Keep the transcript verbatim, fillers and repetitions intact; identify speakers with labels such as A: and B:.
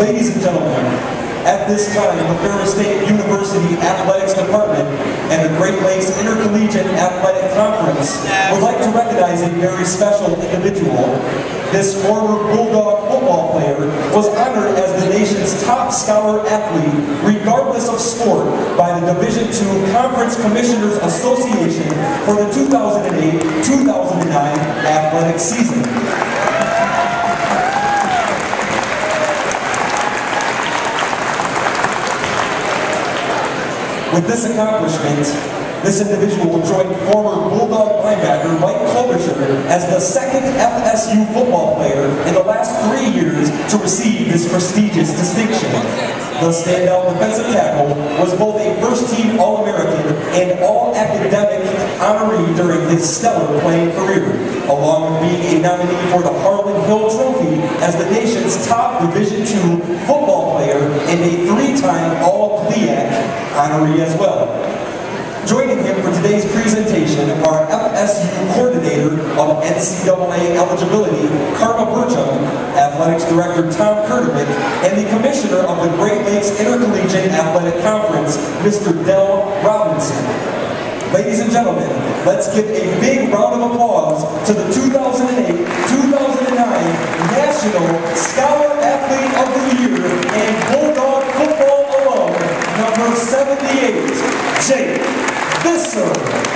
A: Ladies and gentlemen, at this time, the Ferris State University Athletics Department and the Great Lakes Intercollegiate Athletic Conference would like to recognize a very special individual. This former Bulldog football player was honored as the nation's top scholar athlete, regardless of sport, by the Division two Conference Commissioners Association for the two thousand eight two thousand nine athletic season. With this accomplishment, this individual will join former Bulldog linebacker Mike Klobuchar as the second F S U football player in the last three years to receive this prestigious distinction. The standout defensive tackle was both a first-team All-American and All-Academic honoree during his stellar playing career, along with being a nominee for the Harlan Hill Trophy as the nation's top Division two football player and a three-time All-C L I A C honoree as well. Joining him for today's presentation are F S U Coordinator of N C double A Eligibility, Karma Burcham, Athletics Director Tom Kurtovic, and the Commissioner of the Great Lakes Intercollegiate Athletic Conference, Mister Del Robinson. Ladies and gentlemen, let's give a big round of applause to the two thousand eight two thousand nine National Scholar Athlete of the Year and Bulldog football alum, number seventy-eight, Jake Visser.